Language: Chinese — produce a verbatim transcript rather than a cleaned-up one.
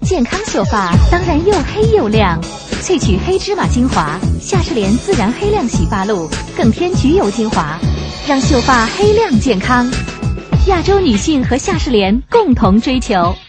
健康秀发当然又黑又亮。萃取黑芝麻精华，夏士莲自然黑亮洗发露，更添菊油精华，让秀发黑亮健康。亚洲女性和夏士莲共同追求。